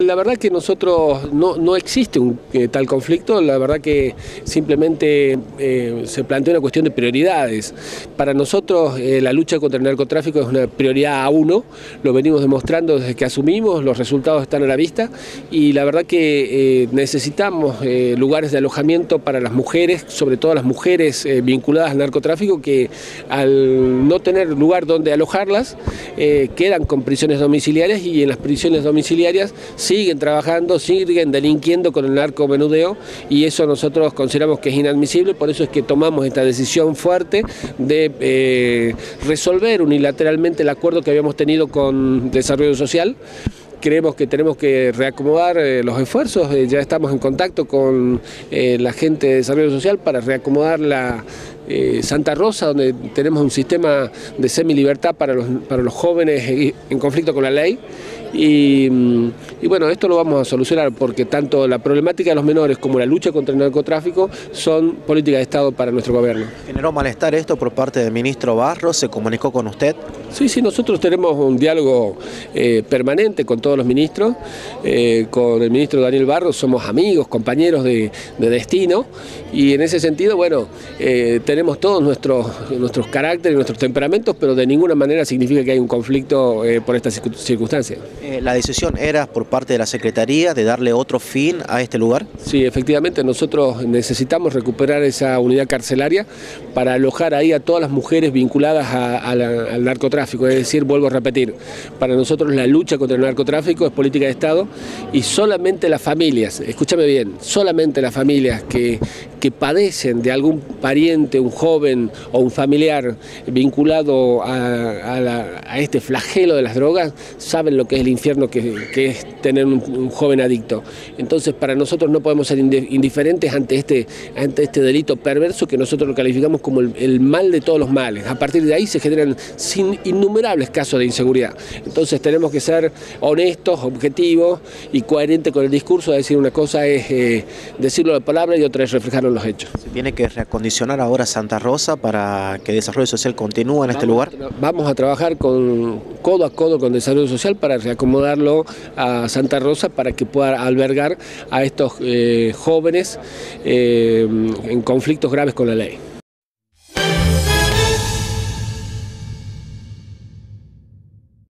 La verdad que nosotros no existe tal conflicto, la verdad que simplemente se plantea una cuestión de prioridades. Para nosotros la lucha contra el narcotráfico es una prioridad A1, lo venimos demostrando desde que asumimos, los resultados están a la vista y la verdad que necesitamos lugares de alojamiento para las mujeres, sobre todo las mujeres vinculadas al narcotráfico, que al no tener lugar donde alojarlas quedan con prisiones domiciliarias y en las prisiones domiciliarias siguen trabajando, siguen delinquiendo con el narcomenudeo y eso nosotros consideramos que es inadmisible, por eso es que tomamos esta decisión fuerte de resolver unilateralmente el acuerdo que habíamos tenido con Desarrollo Social. Creemos que tenemos que reacomodar los esfuerzos, ya estamos en contacto con la gente de Desarrollo Social para reacomodar la Santa Rosa, donde tenemos un sistema de semilibertad para los jóvenes en conflicto con la ley. Y bueno, esto lo vamos a solucionar porque tanto la problemática de los menores como la lucha contra el narcotráfico son políticas de Estado para nuestro gobierno. ¿Generó malestar esto por parte del ministro Barros? ¿Se comunicó con usted? Sí, nosotros tenemos un diálogo permanente con todos los ministros, con el ministro Daniel Barros somos amigos, compañeros de destino y en ese sentido, bueno, tenemos todos nuestros caracteres, nuestros temperamentos, pero de ninguna manera significa que hay un conflicto por esta circunstancia. ¿La decisión era por parte de la Secretaría de darle otro fin a este lugar? Sí, efectivamente, nosotros necesitamos recuperar esa unidad carcelaria para alojar ahí a todas las mujeres vinculadas al narcotráfico, es decir, vuelvo a repetir, para nosotros la lucha contra el narcotráfico es política de Estado y solamente las familias, escúchame bien, solamente las familias que padecen de algún pariente, un joven o un familiar vinculado a este flagelo de las drogas, saben lo que es el infierno que es tener un joven adicto. Entonces para nosotros no podemos ser indiferentes ante este delito perverso que nosotros lo calificamos como el mal de todos los males. A partir de ahí se generan innumerables casos de inseguridad. Entonces tenemos que ser honestos, objetivos y coherentes con el discurso, de decir una cosa es decirlo de palabra y otra es reflejarlo en los hechos. ¿Se tiene que reacondicionar ahora Santa Rosa para que Desarrollo Social continúe en este lugar? Vamos a trabajar codo a codo con Desarrollo Social para reacomodarlo a Santa Rosa para que pueda albergar a estos jóvenes en conflictos graves con la ley.